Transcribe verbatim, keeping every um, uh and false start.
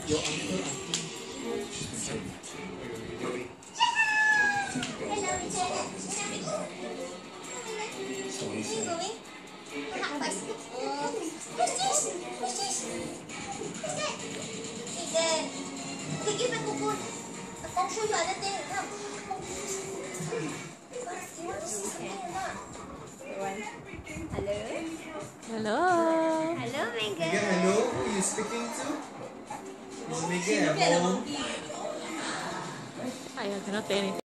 Your uncle, auntie. So what are you going? Hot bicycle. Oh, what's this? What's this? What's that? Eden. Okay, give me cocoon. I'll show you other thing. Come. You want to see something or not? Hello? Hello. Hello, Megan. Megan, hello? Who are you speaking to? It's Megan at home. I cannot say anything.